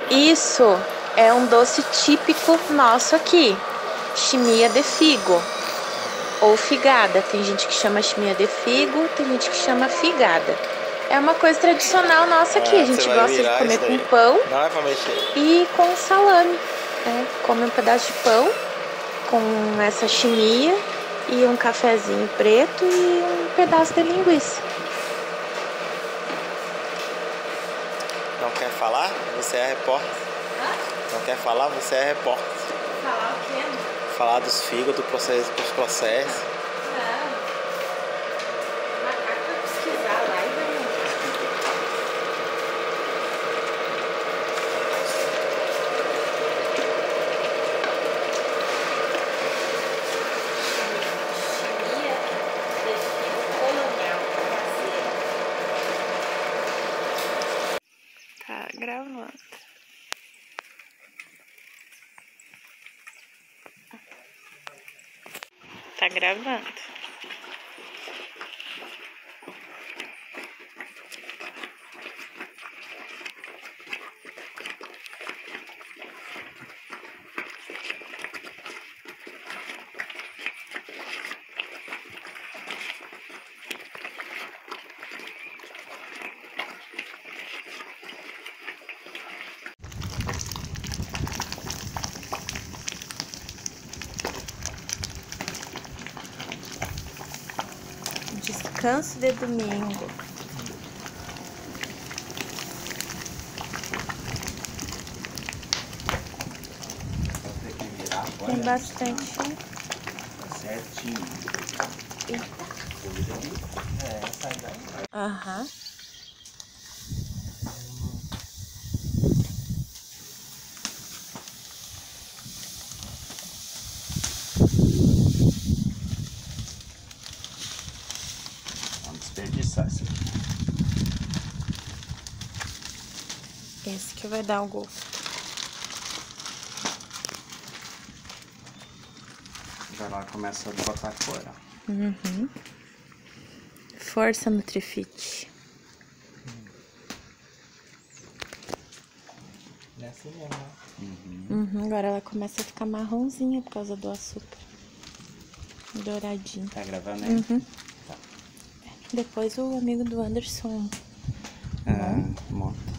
Isso é um doce típico nosso aqui, chimia de figo ou figada. Tem gente que chama chimia de figo, tem gente que chama figada. É uma coisa tradicional nossa aqui. A gente gosta de comer com pão. Não é pra mexer. E com salame. Come um pedaço de pão com essa chimia e um cafezinho preto e um pedaço de linguiça. Não quer falar? Você é repórter. Hã? Não quer falar? Você é repórter. Falar o quê? Falar dos figos, do processo, dos processos. Não. Macaco vai pesquisar lá e vai. Chimia de figo colonial caseira. Tá gravando. Tá gravando. Descanso de domingo. Tem bastante. Certinho. Aham. Vamos desperdiçar isso aqui. Esse que vai dar o gosto. Já lá começa a botar a cor, ó. Uhum. Força Nutrifit. É assim mesmo, né? Uhum. Agora ela começa a ficar marronzinha por causa do açúcar. Douradinho. Tá gravando aí? Uhum. Tá. Depois o amigo do Anderson Monta.